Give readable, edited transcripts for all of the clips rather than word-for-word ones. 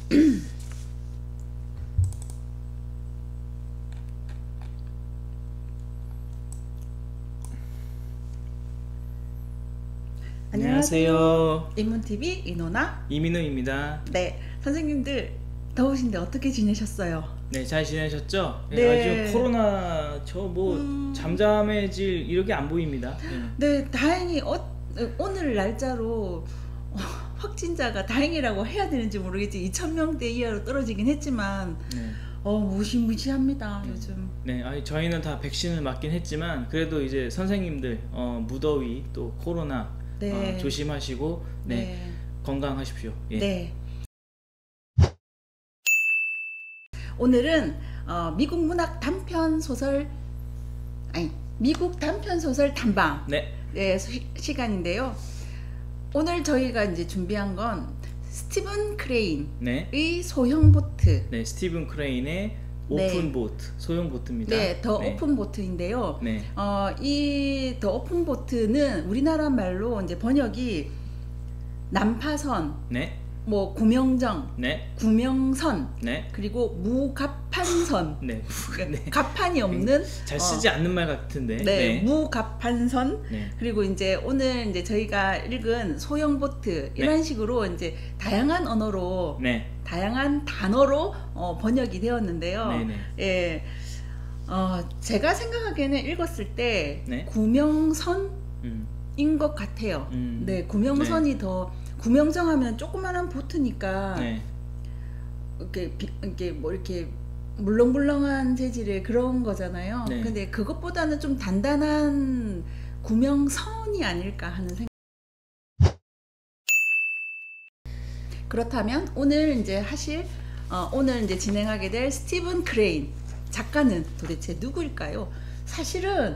안녕하세요. 인문TV 이노나 이민우입니다. 네, 선생님들 더우신데 어떻게 지내셨어요? 네, 잘 지내셨죠? 네. 아주 코로나 잠잠해질 이렇게 안 보입니다. 네, 다행히 오늘 날짜로 확진자가 다행이라고 해야 되는지 모르겠지 2,000명대 이하로 떨어지긴 했지만 네. 무시무시합니다 요즘. 네, 저희는 다 백신을 맞긴 했지만 그래도 이제 선생님들 무더위 또 코로나 네. 조심하시고 네. 건강하십시오. 예. 네. 오늘은 미국 문학 단편 소설 미국 단편 소설 탐방 네. 시간인데요. 오늘 저희가 이제 준비한 건 스티븐 크레인의 네. 소형 보트. 네, 스티븐 크레인의 오픈 보트, 소형 보트입니다. 네, 더 오픈 보트인데요. 네. 이 더 오픈 보트는 우리나라 말로 이제 번역이 난파선, 네. 뭐 구명정, 네. 구명선, 네. 그리고 무갑판선. 네. 네. 갑판이 없는 잘 쓰지 않는 말 같은데. 네, 네. 무갑판선. 네. 그리고 이제 오늘 이제 저희가 읽은 소형 보트 이런 식으로 이제 다양한 언어로 네. 다양한 단어로 번역이 되었는데요. 네네. 예, 제가 생각하기에는 읽었을 때 네. 구명선인 것 같아요. 네, 구명선이 네. 더 구명정 하면 조그만한 보트니까 네. 이렇게 뭐 이렇게 물렁물렁한 재질의 그런 거잖아요. 네. 근데 그것보다는 좀 단단한 구명선이 아닐까 하는 생각. 그렇다면 오늘 이제 오늘 이제 진행하게 될 스티븐 크레인 작가는 도대체 누구일까요? 사실은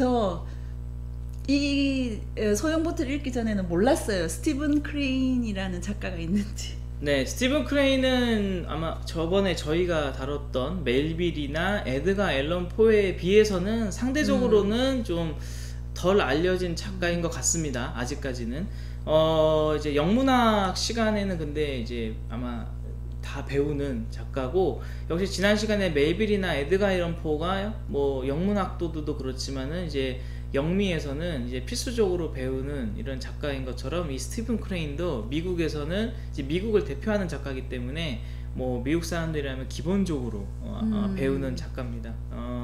이 소형 보트를 읽기 전에는 몰랐어요. 스티븐 크레인이라는 작가가 있는지. 네, 스티븐 크레인은 아마 저번에 저희가 다뤘던 멜빌이나 에드가 앨런 포에 비해서는 상대적으로는 좀 덜 알려진 작가인 것 같습니다. 아직까지는. 이제 영문학 시간에는 근데 이제 아마 다 배우는 작가고, 역시 지난 시간에 멜빌이나 에드가 앨런 포가 뭐 영문학도도 그렇지만은 이제 영미에서는 이제 필수적으로 배우는 이런 작가인 것처럼 이 스티븐 크레인도 미국에서는 이제 미국을 대표하는 작가이기 때문에 뭐 미국 사람들이라면 기본적으로 배우는 작가입니다.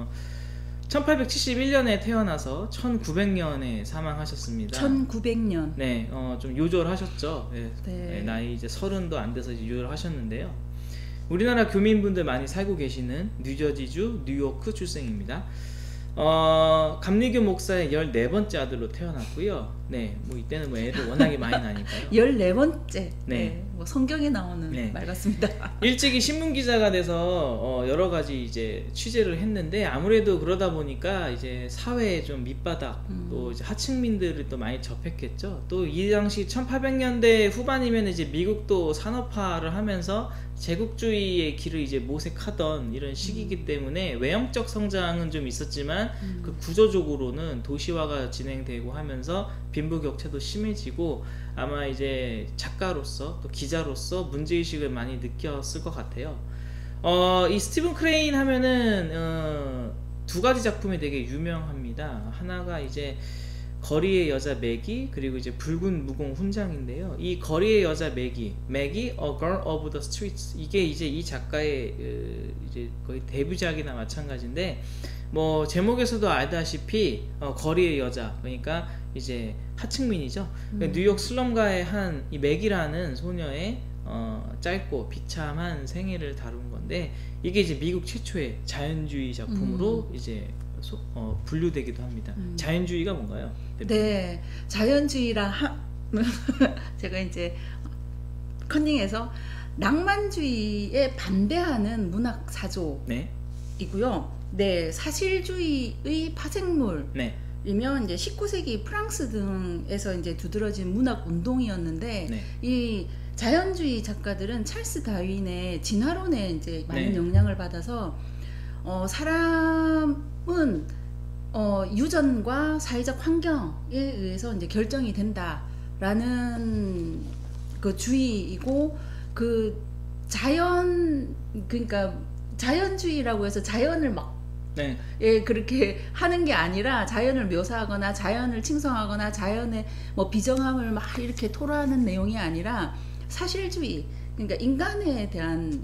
1871년에 태어나서 1900년에 사망하셨습니다. 1900년. 네, 좀 요절하셨죠. 네. 네. 나이 이제 30도 안 돼서 이제 요절하셨는데요. 우리나라 교민분들 많이 살고 계시는 뉴저지주 뉴요크 출생입니다. 감리교 목사의 14번째 아들로 태어났고요. 네, 뭐 이때는 뭐 애를 워낙에 많이 나니까요. 14번째. 네. 뭐 성경에 나오는 네. 말 같습니다. 일찍이 신문 기자가 돼서 여러 가지 이제 취재를 했는데, 아무래도 그러다 보니까 이제 사회의 좀 밑바닥, 또 이제 하층민들을 또 많이 접했겠죠. 또 이 당시 1800년대 후반이면 이제 미국도 산업화를 하면서 제국주의의 길을 이제 모색하던 이런 시기이기 때문에 외형적 성장은 좀 있었지만 그 구조적으로는 도시화가 진행되고 하면서 빈부격차도 심해지고, 아마 이제 작가로서 또 기자로서 문제의식을 많이 느꼈을 것 같아요. 이 스티븐 크레인 하면은 두 가지 작품이 되게 유명합니다. 하나가 이제 거리의 여자 매기, 그리고 이제 붉은 무공 훈장인데요. 이 거리의 여자 매기, A Girl of the Streets, 이게 이제 이 작가의 이제 거의 데뷔작이나 마찬가지인데, 뭐 제목에서도 알다시피 거리의 여자, 그러니까 이제 하층민이죠. 뉴욕 슬럼가의 한 이 맥이라는 소녀의 짧고 비참한 생애를 다룬 건데, 이게 이제 미국 최초의 자연주의 작품으로 이제 분류되기도 합니다. 자연주의가 뭔가요? 네, 자연주의라 제가 이제 컨닝해서 낭만주의에 반대하는 문학 사조이고요. 네, 사실주의의 파생물. 네. 이면 이제 19세기 프랑스 등에서 이제 두드러진 문학 운동이었는데, 네. 이 자연주의 작가들은 찰스 다윈의 진화론에 이제 많은 네. 영향을 받아서 사람은 유전과 사회적 환경에 의해서 이제 결정이 된다라는 그 주의이고, 그 자연 그러니까 자연주의라고 해서 자연을 막 네. 예, 그렇게 하는 게 아니라 자연을 묘사하거나 자연을 칭송하거나 자연의 뭐 비정함을 막 이렇게 토로하는 내용이 아니라 사실주의, 그러니까 인간에 대한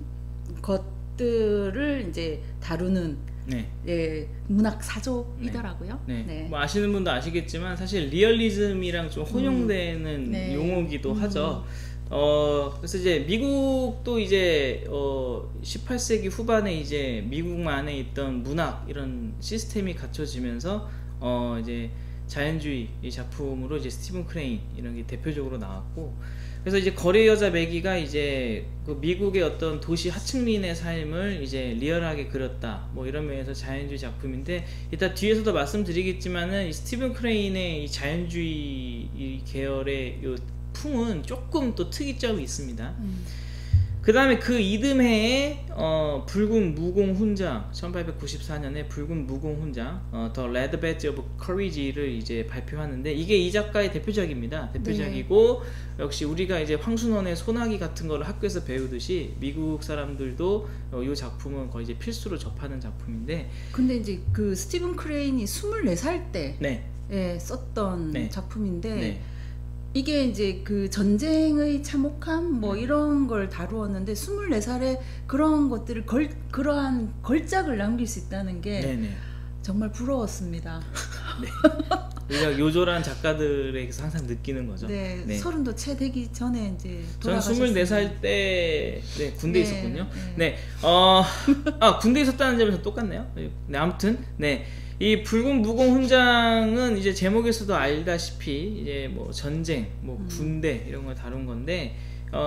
것들을 이제 다루는 네. 예, 문학 사조이더라고요. 네. 네. 뭐 아시는 분도 아시겠지만 사실 리얼리즘이랑 좀 혼용되는 네. 용어기도 하죠. 그래서 이제 미국도 이제 18세기 후반에 이제 미국만에 있던 문학 이런 시스템이 갖춰지면서 이제 자연주의 작품으로 이제 스티븐 크레인 이런 게 대표적으로 나왔고, 그래서 이제 거래 여자 매기가 이제 그 미국의 어떤 도시 하층민의 삶을 이제 리얼하게 그렸다, 뭐 이런 면에서 자연주의 작품인데, 이따 뒤에서도 말씀드리겠지만은 이 스티븐 크레인의 이 자연주의 이 계열의 요 풍은 조금 또 특이점이 있습니다. 그 다음에 그 이듬해에 붉은 무공 훈장, 1894년에 붉은 무공 훈장, The Red Badge of Courage를 이제 발표하는데, 이게 이 작가의 대표작입니다. 대표작이고, 네. 역시 우리가 이제 황순원의 소나기 같은 거를 학교에서 배우듯이 미국 사람들도 이 작품은 거의 이제 필수로 접하는 작품인데, 근데 이제 그 스티븐 크레인이 24살 때 네. 예, 썼던 네. 작품인데, 네. 이게 이제 그 전쟁의 참혹함 뭐 이런 걸 다루었는데 24살에 그런 것들을 그러한 걸작을 남길 수 있다는 게 네네. 정말 부러웠습니다. 네. 우리가 요절한 작가들에게서 항상 느끼는 거죠. 네, 네. 30도 채 되기 전에 이제 저는 돌아가셨습니다. 24살 때 네, 군대에 네, 있었군요. 네. 네. 군대에 있었다는 점에서 똑같네요. 네, 아무튼 네. 이 붉은 무공 훈장은 이제 제목에서도 알다시피 이제 뭐 전쟁, 뭐 군대 이런 걸 다룬 건데,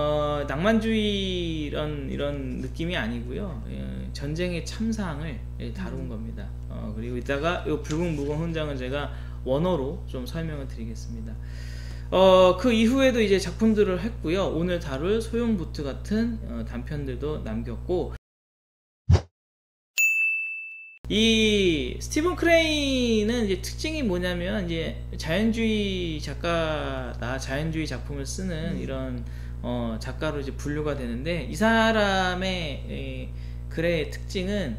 낭만주의 이런 느낌이 아니고요. 전쟁의 참상을 다룬 겁니다. 그리고 이따가 이 붉은 무공 훈장은 제가 원어로 좀 설명을 드리겠습니다. 그 이후에도 이제 작품들을 했고요. 오늘 다룰 소용부트 같은 단편들도 남겼고, 이 스티븐 크레인은 이제 특징이 뭐냐면 이제 자연주의 작가다, 자연주의 작품을 쓰는 이런 작가로 이제 분류가 되는데, 이 사람의 글의 특징은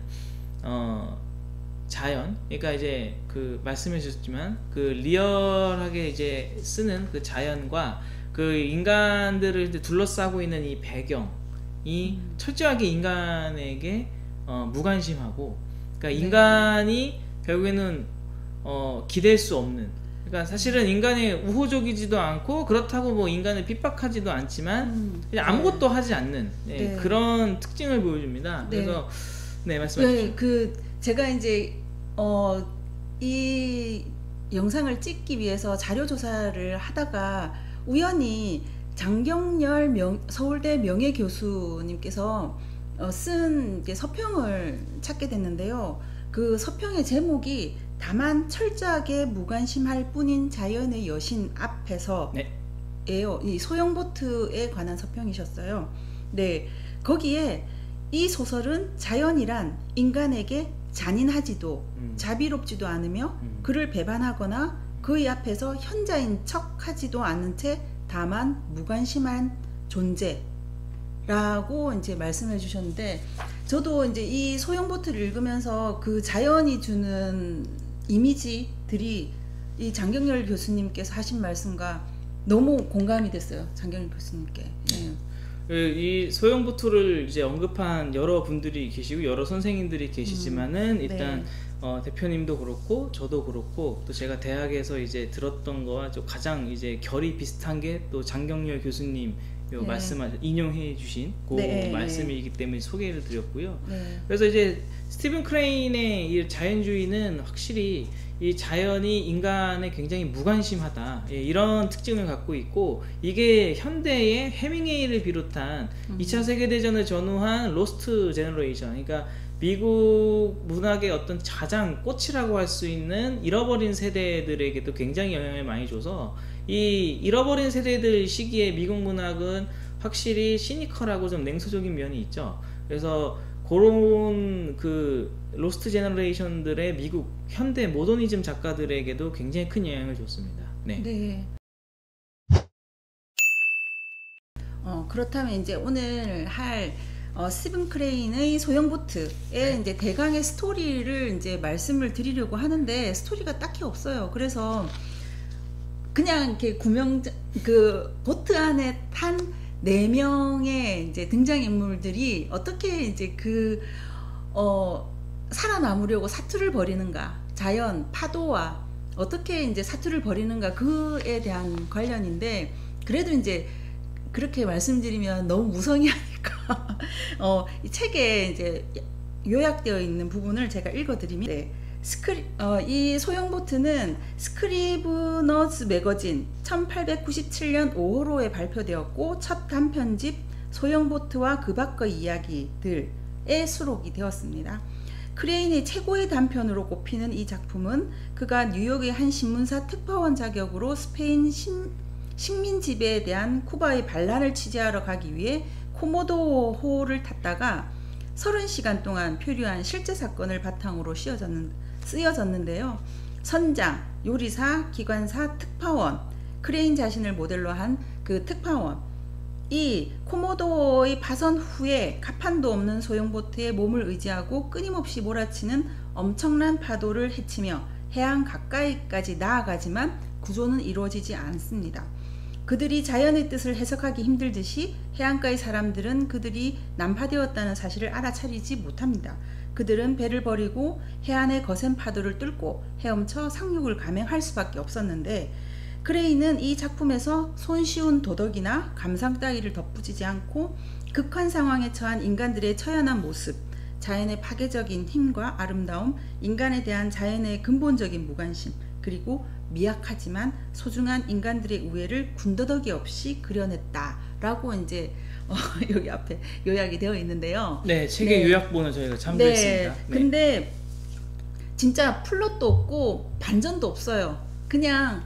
자연, 그러니까 이제 그 말씀해 주셨지만 그 리얼하게 이제 쓰는 그 자연과 그 인간들을 이제 둘러싸고 있는 이 배경이 철저하게 인간에게 무관심하고, 그러니까 인간이 결국에는 기댈 수 없는, 그러니까 사실은 인간이 우호적이지도 않고 그렇다고 뭐 인간을 핍박하지도 않지만 그냥 아무것도 하지 않는 그런 특징을 보여줍니다. 그래서 네, 말씀해 주시죠. 그 제가 이제 이 영상을 찍기 위해서 자료 조사를 하다가 우연히 장경렬 서울대 명예 교수님께서 쓴 서평을 찾게 됐는데요. 그 서평의 제목이 다만 철저하게 무관심할 뿐인 자연의 여신 앞에서 예요. 이 소형보트에 관한 서평이셨어요. 네, 거기에 이 소설은 자연이란 인간에게 잔인하지도 자비롭지도 않으며 그를 배반하거나 그의 앞에서 현자인 척하지도 않은 채 다만 무관심한 존재 라고 이제 말씀해 주셨는데, 저도 이제 이 소형보트를 읽으면서 그 자연이 주는 이미지들이 이 장경렬 교수님께서 하신 말씀과 너무 공감이 됐어요. 장경렬 교수님께. 이 소형보트를 이제 언급한 여러 분들이 계시고 여러 선생님들이 계시지만은 일단 대표님도 그렇고 저도 그렇고 또 제가 대학에서 이제 들었던 거와 좀 가장 이제 결이 비슷한 게 또 장경렬 교수님 인용해 주신 그 말씀이기 때문에 소개를 드렸고요. 그래서 이제 스티븐 크레인의 이 자연주의는 확실히 이 자연이 인간에 굉장히 무관심하다, 이런 특징을 갖고 있고, 이게 현대의 해밍웨이를 비롯한 2차 세계대전을 전후한 로스트 제너레이션, 그러니까 미국 문학의 어떤 가장 꽃이라고 할 수 있는 잃어버린 세대들에게도 굉장히 영향을 많이 줘서, 이 잃어버린 세대들 시기에 미국 문학은 확실히 시니컬하고 좀 냉소적인 면이 있죠. 그래서 그런 그 로스트 제너레이션들의 미국 현대 모더니즘 작가들에게도 굉장히 큰 영향을 줬습니다. 네. 그렇다면 이제 오늘 할 스티븐 크레인의 소형 보트의 네. 이제 대강의 스토리를 이제 말씀을 드리려고 하는데 스토리가 딱히 없어요. 그래서 그냥 이렇게 그 보트 안에 탄 4명의 이제 등장인물들이 어떻게 이제 살아남으려고 사투를 벌이는가, 자연, 파도와 어떻게 이제 사투를 벌이는가, 그에 대한 관련인데, 그래도 이제 그렇게 말씀드리면 너무 무성의 아닐까. 이 책에 이제 요약되어 있는 부분을 제가 읽어드리면, 네. 이 소형 보트는 스크리브너즈 매거진 1897년 5호로에 발표되었고, 첫 단편집 소형 보트와 그 밖의 이야기들에 수록이 되었습니다. 크레인의 최고의 단편으로 꼽히는 이 작품은 그가 뉴욕의 한 신문사 특파원 자격으로 스페인 식민 지배에 대한 쿠바의 반란을 취재하러 가기 위해 코모도호를 탔다가 30시간 동안 표류한 실제 사건을 바탕으로 쓰여졌는데요. 선장, 요리사, 기관사, 특파원, 크레인 자신을 모델로 한 그 특파원, 이 코모도의 파선 후에 가판도 없는 소형보트에 몸을 의지하고 끊임없이 몰아치는 엄청난 파도를 헤치며 해안 가까이까지 나아가지만 구조는 이루어지지 않습니다. 그들이 자연의 뜻을 해석하기 힘들듯이 해안가의 사람들은 그들이 난파되었다는 사실을 알아차리지 못합니다. 그들은 배를 버리고 해안의 거센 파도를 뚫고 헤엄쳐 상륙을 감행할 수밖에 없었는데, 크레인은 이 작품에서 손쉬운 도덕이나 감상 따위를 덧붙이지 않고 극한 상황에 처한 인간들의 처연한 모습, 자연의 파괴적인 힘과 아름다움, 인간에 대한 자연의 근본적인 무관심, 그리고 미약하지만 소중한 인간들의 우애를 군더더기 없이 그려냈다라고 이제 여기 앞에 요약이 되어 있는데요. 네, 책의 요약본을 저희가 참조했습니다. 네. 근데 진짜 플롯도 없고 반전도 없어요. 그냥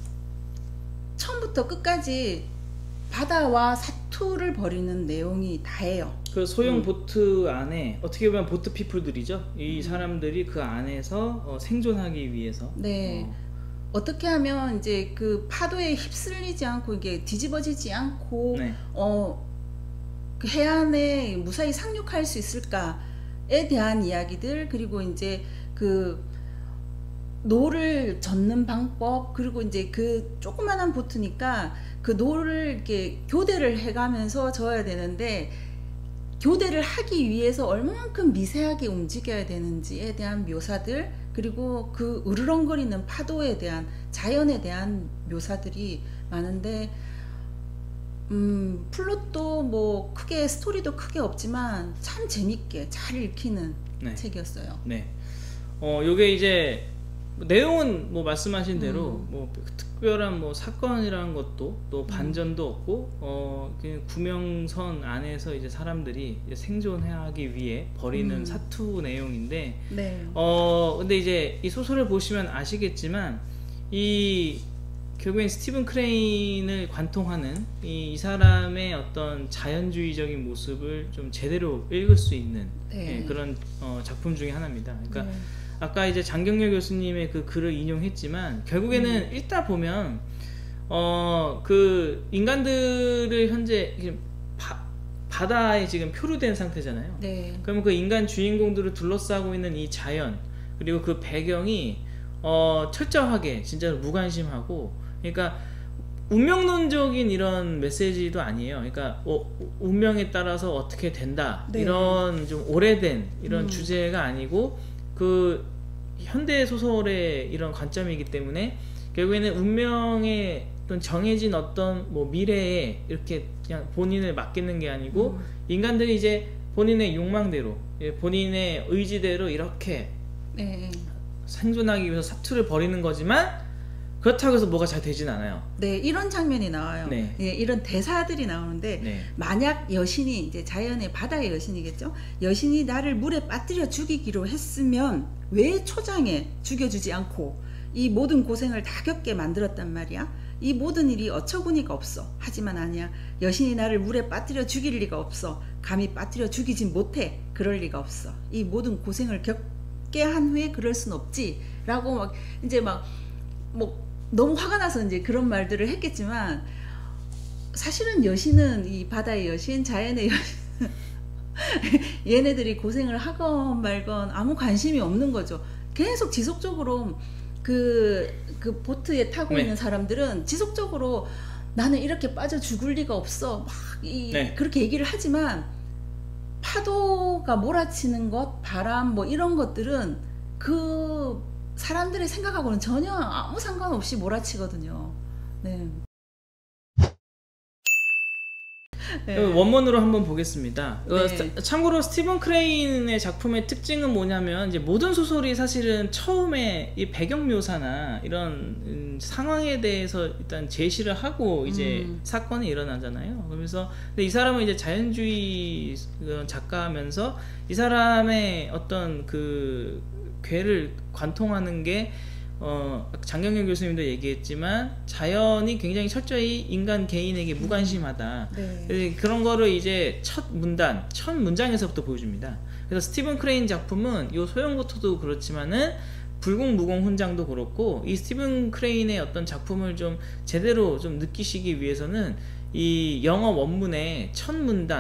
처음부터 끝까지 바다와 사투를 벌이는 내용이 다예요. 그 소형 보트 안에 어떻게 보면 보트 피플들이죠. 이 사람들이 그 안에서 생존하기 위해서. 네. 어떻게 하면 이제 그 파도에 휩쓸리지 않고 이게 뒤집어지지 않고 네. 그 해안에 무사히 상륙할 수 있을까에 대한 이야기들, 그리고 이제 그 노를 젓는 방법, 그리고 이제 그 조그만한 보트니까 그 노를 이렇게 교대를 해가면서 져야 되는데, 교대를 하기 위해서 얼마만큼 미세하게 움직여야 되는지에 대한 묘사들, 그리고 그 으르렁거리는 파도에 대한, 자연에 대한 묘사들이 많은데, 플롯도 뭐 크게, 스토리도 크게 없지만 참 재밌게 잘 읽히는 네. 책이었어요. 네. 요게 이제 내용은 뭐 말씀하신 대로 뭐 특별한 뭐 사건이라는 것도 또 반전도 없고 그냥 구명선 안에서 이제 사람들이 이제 생존하기 위해 벌이는 사투 내용인데, 네. 근데 이제 이 소설을 보시면 아시겠지만 결국엔 스티븐 크레인을 관통하는 이 사람의 어떤 자연주의적인 모습을 좀 제대로 읽을 수 있는 네. 그런 작품 중에 하나입니다. 그러니까 네. 아까 이제 장경렬 교수님의 그 글을 인용했지만, 결국에는 읽다 보면 그 인간들을 현재 바다에 지금 표류된 상태잖아요. 네. 그러면 그 인간 주인공들을 둘러싸고 있는 이 자연, 그리고 그 배경이 철저하게 진짜로 무관심하고, 그러니까 운명론적인 이런 메시지도 아니에요. 그러니까 운명에 따라서 어떻게 된다, 네. 이런 좀 오래된 이런 주제가 아니고, 그 현대 소설의 이런 관점이기 때문에 결국에는 운명에 어떤 정해진 어떤 뭐 미래에 이렇게 그냥 본인을 맡기는 게 아니고, 인간들이 이제 본인의 욕망대로, 본인의 의지대로 이렇게 네. 생존하기 위해서 사투를 벌이는 거지만, 그렇다고 해서 뭐가 잘 되진 않아요. 네, 이런 장면이 나와요. 네. 네, 이런 대사들이 나오는데, 네. 만약 여신이, 이제 자연의 바다의 여신이겠죠? 여신이 나를 물에 빠뜨려 죽이기로 했으면 왜 초장에 죽여주지 않고 이 모든 고생을 다 겪게 만들었단 말이야? 이 모든 일이 어처구니가 없어. 하지만 아니야. 여신이 나를 물에 빠뜨려 죽일 리가 없어. 감히 빠뜨려 죽이진 못해. 그럴 리가 없어. 이 모든 고생을 겪게 한 후에 그럴 순 없지. 라고 막 이제 막 뭐 너무 화가 나서 이제 그런 말들을 했겠지만, 사실은 여신은 이 바다의 여신, 자연의 여신 얘네들이 고생을 하건 말건 아무 관심이 없는 거죠. 계속 지속적으로 그 보트에 타고 네. 있는 사람들은 지속적으로 나는 이렇게 빠져 죽을 리가 없어 막 네. 그렇게 얘기를 하지만 파도가 몰아치는 것, 바람 뭐 이런 것들은 그 사람들의 생각하고는 전혀 아무 상관없이 몰아치거든요. 네. 네. 원문으로 한번 보겠습니다. 네. 참고로 스티븐 크레인의 작품의 특징은 뭐냐면 이제 모든 소설이 사실은 처음에 이 배경 묘사나 이런 상황에 대해서 일단 제시를 하고 이제 사건이 일어나잖아요. 그래서 근데 이 사람은 이제 자연주의 작가면서 이 사람의 어떤 그 괴를 관통하는 게 장경영 교수님도 얘기했지만 자연이 굉장히 철저히 인간 개인에게 무관심하다. 네. 그런 거를 이제 첫 문장에서부터 보여줍니다. 그래서 스티븐 크레인 작품은 요 소형보트도 그렇지만은 불공무공 훈장도 그렇고 이 스티븐 크레인의 어떤 작품을 좀 제대로 좀 느끼시기 위해서는 이 영어 원문의 첫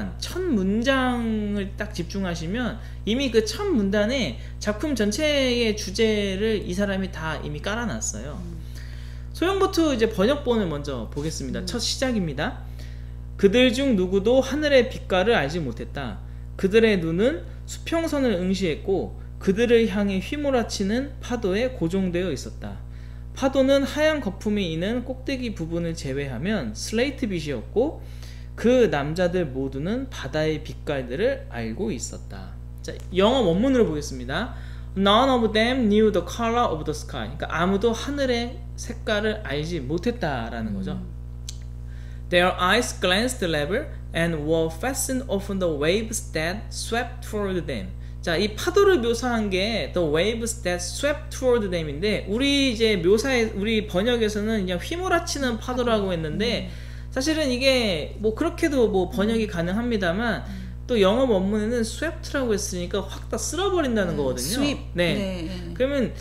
문장을 딱 집중하시면 이미 그 첫 문단에 작품 전체의 주제를 이 사람이 다 이미 깔아놨어요. 소형보트 이제 번역본을 먼저 보겠습니다. 첫 시작입니다. 그들 중 누구도 하늘의 빛깔을 알지 못했다. 그들의 눈은 수평선을 응시했고 그들을 향해 휘몰아치는 파도에 고정되어 있었다. 파도는 하얀 거품이 있는 꼭대기 부분을 제외하면 슬레이트빛이었고 그 남자들 모두는 바다의 빛깔들을 알고 있었다. 자, 영어 원문으로 보겠습니다. None of them knew the color of the sky. 그러니까 아무도 하늘의 색깔을 알지 못했다라는 거죠. Their eyes glanced level and were fastened upon the waves that swept toward them. 자, 이 파도를 묘사한 게 the waves that swept toward them인데 우리 번역에서는 그냥 휘몰아치는 파도라고 했는데 사실은 이게 뭐 그렇게도 뭐 번역이 가능합니다만 또 영어 원문에는 sweept라고 했으니까 확 다 쓸어버린다는 거거든요. sweep. 네. 그러면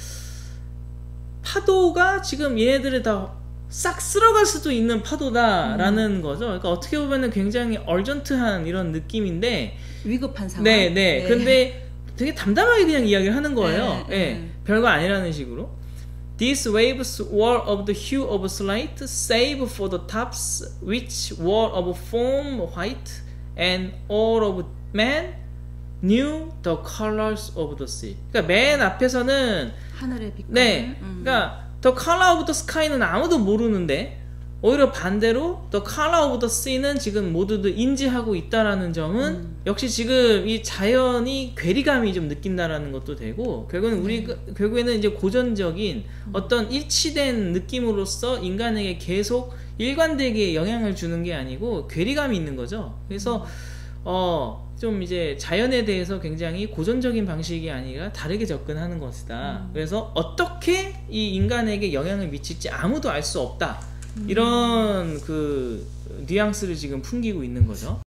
파도가 지금 얘네들을 다 싹 쓸어갈 수도 있는 파도다라는 거죠. 그러니까 어떻게 보면은 굉장히 얼전트한 이런 느낌인데 위급한 상황. 네. 근데 되게 담담하게 그냥 이야기를 하는 거예요. 별거 아니라는 식으로. These waves were of the hue of slate, save for the tops, which were of foam white, and all of men knew the colors of the sea. 그러니까 맨 앞에서는 하늘의 빛깔. 네, 그러니까 the color of the sky는 아무도 모르는데 오히려 반대로 the color of the sea는 지금 모두들 인지하고 있다라는 점은 역시 지금 이 자연이 괴리감이 좀 느낀다라는 것도 되고 결국에는 이제 고전적인 어떤 일치된 느낌으로서 인간에게 계속 일관되게 영향을 주는 게 아니고 괴리감이 있는 거죠. 그래서 좀 이제 자연에 대해서 굉장히 고전적인 방식이 아니라 다르게 접근하는 것이다. 그래서 어떻게 이 인간에게 영향을 미칠지 아무도 알 수 없다. 이런 그 뉘앙스를 지금 풍기고 있는 거죠.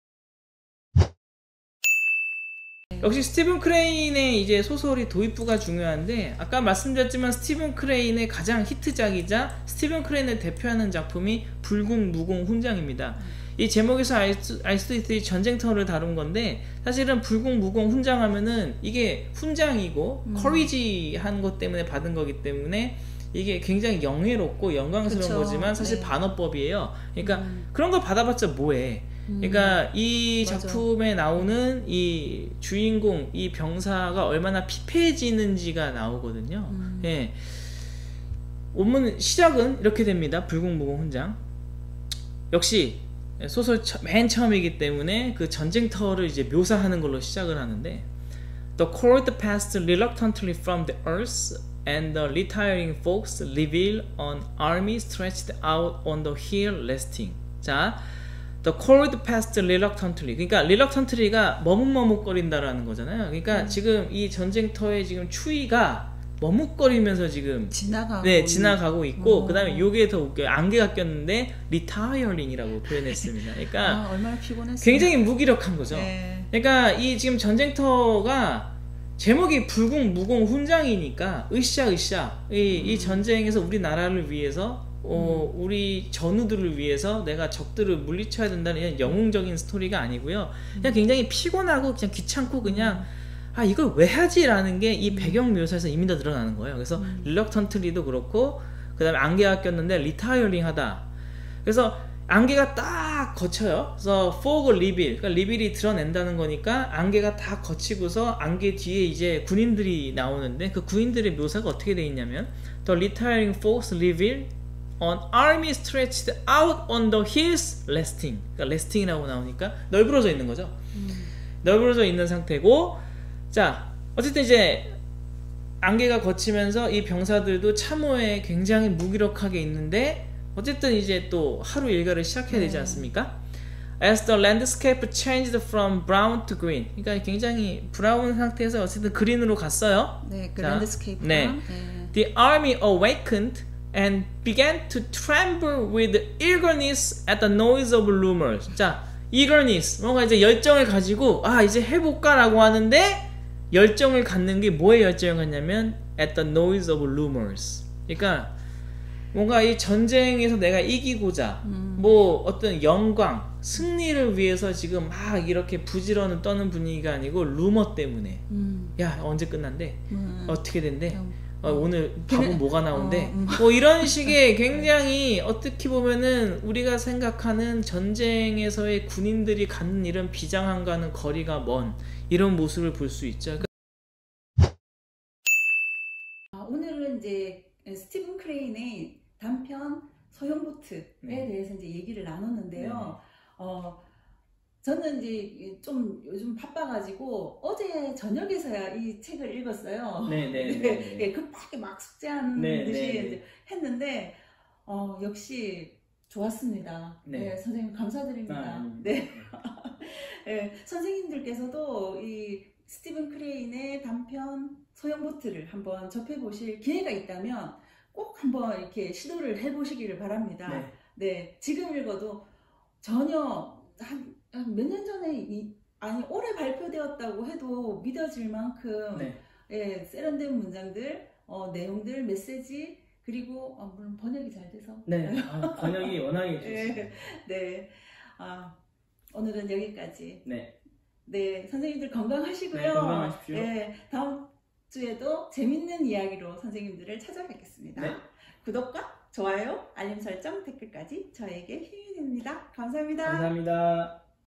역시 스티븐 크레인의 이제 소설이 도입부가 중요한데 아까 말씀드렸지만 스티븐 크레인의 가장 히트작이자 스티븐 크레인을 대표하는 작품이 불공무공 훈장입니다. 이 제목에서 알 수도 있듯이 전쟁터를 다룬 건데 사실은 불공무공 훈장하면은 이게 훈장이고 커리지한 것 때문에 받은 거기 때문에 이게 굉장히 영예롭고 영광스러운 그쵸. 거지만 사실 네. 반어법이에요. 그러니까 그런 거 받아봤자 뭐해. 그러니까 이 맞아. 작품에 나오는 이 주인공 이 병사가 얼마나 피폐해지는지가 나오거든요. 예. 원문 시작은 이렇게 됩니다. 불공무공 훈장. 역시 소설 맨 처음이기 때문에 그 전쟁터를 이제 묘사하는 걸로 시작을 하는데 The cold passed reluctantly from the earth and the retiring folks reveal an army stretched out on the hill resting. 자, the cold passed reluctantly. 그러니까 reluctantly가 머뭇머뭇거린다라는 거잖아요. 그러니까 지금 이 전쟁터의 지금 추위가 머뭇거리면서 지금 지나가고 있고 그다음에 요게 더 웃겨요. 안개가 꼈는데 retiring이라고 표현했습니다. 그러니까 얼마나 피곤했어요. 굉장히 무기력한 거죠. 네. 그러니까 이 지금 전쟁터가 제목이 불공무공 훈장이니까 으쌰 이 전쟁에서 우리나라를 위해서 우리 전우들을 위해서 내가 적들을 물리쳐야 된다는 영웅적인 스토리가 아니고요. 그냥 굉장히 피곤하고 그냥 귀찮고 그냥 아 이걸 왜 하지? 라는 게 이 배경 묘사에서 이미 다 드러나는 거예요. 그래서 릴럭턴트리도 그렇고 그 다음에 안개가 꼈는데 리타이어링 하다. 그래서 안개가 딱 거쳐요. 그래서 fog reveal, 그러니까 리빌이 드러낸다는 거니까 안개가 다 거치고서 안개 뒤에 이제 군인들이 나오는데 그 군인들의 묘사가 어떻게 돼 있냐면 The retiring fogs reveal an army stretched out on the hills resting. 그러니까 resting이라고 나오니까 널브러져 있는 거죠. 널브러져 있는 상태고, 자 어쨌든 이제 안개가 거치면서 이 병사들도 참호에 굉장히 무기력하게 있는데 어쨌든 이제 또 하루 일과를 시작해야 되지 않습니까? As the landscape changed from brown to green. 그러니까 굉장히 브라운 상태에서 어쨌든 그린으로 갔어요. 네, 그 랜드스케이프가. 네. The army awakened and began to tremble with eagerness at the noise of rumors. 자, eagerness. 뭔가 이제 열정을 가지고 아 이제 해볼까라고 하는데 열정을 갖는 게 뭐에 열정을 갖냐면 at the noise of rumors. 그러니까 뭔가 이 전쟁에서 내가 이기고자 뭐 어떤 영광, 승리를 위해서 지금 막 이렇게 부지런히 떠는 분위기가 아니고 루머 때문에 야 언제 끝난대? 어떻게 된대? 오늘 밥은 뭐가 나온대? 뭐 이런 식의 굉장히 어떻게 보면은 우리가 생각하는 전쟁에서의 군인들이 갖는 이런 비장함과는 거리가 먼 이런 모습을 볼 수 있죠. 오늘은 이제 스티븐 크레인의 단편 소형보트에 대해서 이제 얘기를 나눴는데요. 저는 이제 좀 요즘 바빠가지고 어제 저녁에서야 이 책을 읽었어요. 네, 급하게 막 숙제하는 듯이 이제 했는데 역시 좋았습니다. 네, 선생님 감사드립니다. 네. 네, 선생님들께서도 이 스티븐 크레인의 단편 소형보트를 한번 접해보실 기회가 있다면 꼭 한번 이렇게 시도를 해보시기를 바랍니다. 네, 지금 읽어도 전혀 한 몇 년 전에 아니 올해 발표되었다고 해도 믿어질 만큼 예, 세련된 문장들, 내용들, 메시지 그리고 물론 번역이 잘 돼서 번역이 워낙에 좋습니다. 네, 오늘은 여기까지. 네, 선생님들 건강하시고요. 네, 건강하십시오. 네, 다음 주에도 재밌는 이야기로 선생님들을 찾아뵙겠습니다. 구독과 좋아요, 알림 설정, 댓글까지 저에게 힘이 됩니다. 감사합니다. 감사합니다.